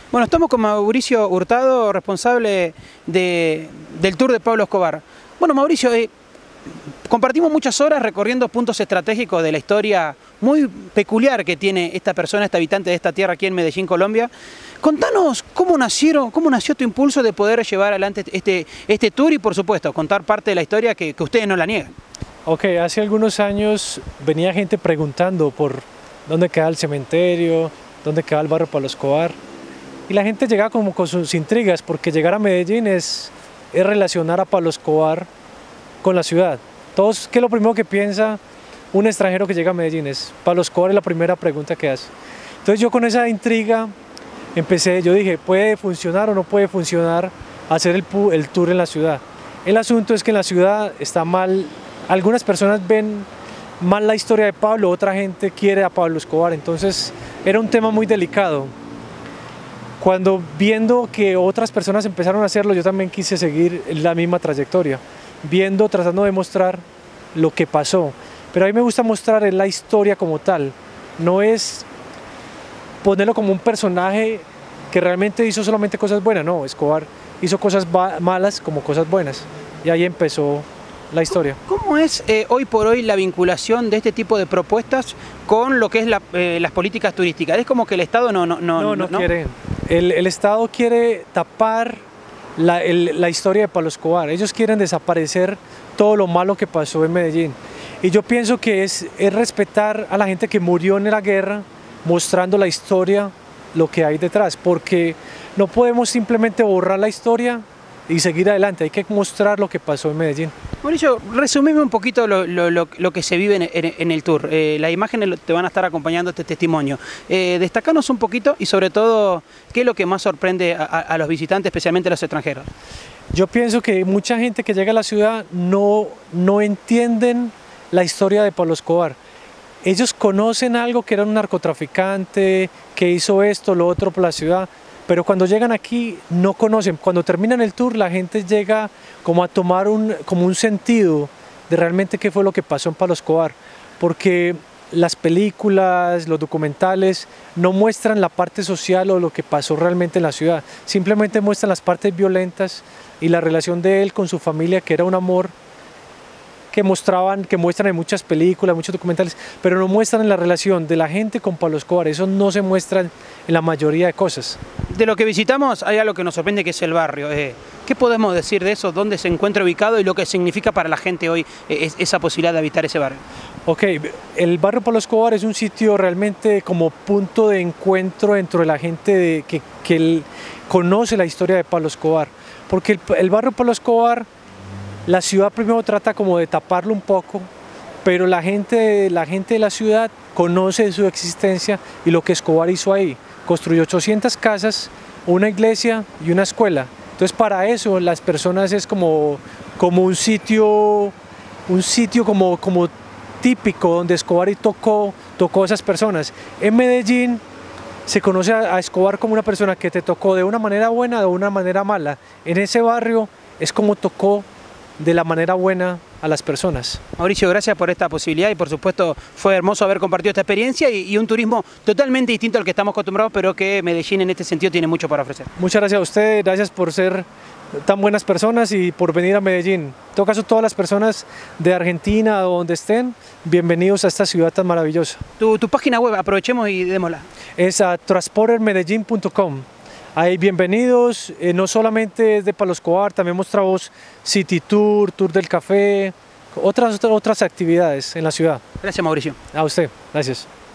Bueno, estamos con Mauricio Hurtado, responsable del tour de Pablo Escobar. Bueno, Mauricio, compartimos muchas horas recorriendo puntos estratégicos de la historia muy peculiar que tiene esta persona, este habitante de esta tierra aquí en Medellín, Colombia. Contanos cómo nació tu impulso de poder llevar adelante este tour y, por supuesto, contar parte de la historia que ustedes no la niegan. Ok, hace algunos años venía gente preguntando por dónde queda el cementerio, dónde queda el barrio Pablo Escobar. Y la gente llegaba como con sus intrigas, porque llegar a Medellín es relacionar a Pablo Escobar con la ciudad. Todos, ¿qué es lo primero que piensa un extranjero que llega a Medellín? Es Pablo Escobar, es la primera pregunta que hace. Entonces yo con esa intriga yo dije, ¿puede funcionar o no puede funcionar hacer el tour en la ciudad? El asunto es que en la ciudad está mal, algunas personas ven mal la historia de Pablo, otra gente quiere a Pablo Escobar, entonces era un tema muy delicado. Cuando viendo que otras personas empezaron a hacerlo, yo también quise seguir la misma trayectoria, tratando de mostrar lo que pasó. Pero a mí me gusta mostrar la historia como tal, no es ponerlo como un personaje que realmente hizo solamente cosas buenas, no, Escobar hizo cosas malas como cosas buenas, y ahí empezó la historia. ¿Cómo es hoy por hoy la vinculación de este tipo de propuestas con lo que es las políticas turísticas? Es como que el Estado no quiere. El Estado quiere tapar la historia de Pablo Escobar. Ellos quieren desaparecer todo lo malo que pasó en Medellín. Y yo pienso que es respetar a la gente que murió en la guerra, mostrando la historia, lo que hay detrás, porque no podemos simplemente borrar la historia y seguir adelante, hay que mostrar lo que pasó en Medellín. Mauricio, resumime un poquito lo que se vive en el tour. Las imágenes te van a estar acompañando este testimonio. Destacanos un poquito y sobre todo, ¿qué es lo que más sorprende a los visitantes, especialmente a los extranjeros? Yo pienso que mucha gente que llega a la ciudad no entienden la historia de Pablo Escobar. Ellos conocen algo que era un narcotraficante, que hizo esto, lo otro por la ciudad, pero cuando llegan aquí no conocen. Cuando terminan el tour la gente llega como a tomar como un sentido de realmente qué fue lo que pasó en Pablo Escobar, porque las películas, los documentales no muestran la parte social o lo que pasó realmente en la ciudad, simplemente muestran las partes violentas y la relación de él con su familia, que era un amor que muestran en muchas películas, muchos documentales, pero no muestran en la relación de la gente con Pablo Escobar. Eso no se muestra en la mayoría de cosas. De lo que visitamos hay algo que nos sorprende, que es el barrio. ¿Qué podemos decir de eso? ¿Dónde se encuentra ubicado y lo que significa para la gente hoy esa posibilidad de habitar ese barrio? Ok, el barrio Pablo Escobar es un sitio realmente como punto de encuentro dentro de la gente que conoce la historia de Pablo Escobar, porque el barrio Pablo Escobar, la ciudad primero trata como de taparlo un poco, pero la gente de la ciudad conoce su existencia y lo que Escobar hizo ahí. Construyó 800 casas, una iglesia y una escuela. Entonces para eso las personas es como un sitio como típico donde Escobar tocó a esas personas. En Medellín se conoce a Escobar como una persona que te tocó de una manera buena o de una manera mala. En ese barrio es como tocó de la manera buena a las personas. Mauricio, gracias por esta posibilidad y por supuesto fue hermoso haber compartido esta experiencia y un turismo totalmente distinto al que estamos acostumbrados, pero que Medellín en este sentido tiene mucho para ofrecer. Muchas gracias a usted, gracias por ser tan buenas personas y por venir a Medellín. En todo caso, todas las personas de Argentina o donde estén, bienvenidos a esta ciudad tan maravillosa. Tu página web, aprovechemos y démosla. Es a transportermedellin.com. Ahí bienvenidos, no solamente de Pablo Escobar, también mostramos City Tour, Tour del Café, otras actividades en la ciudad. Gracias, Mauricio. A usted, gracias.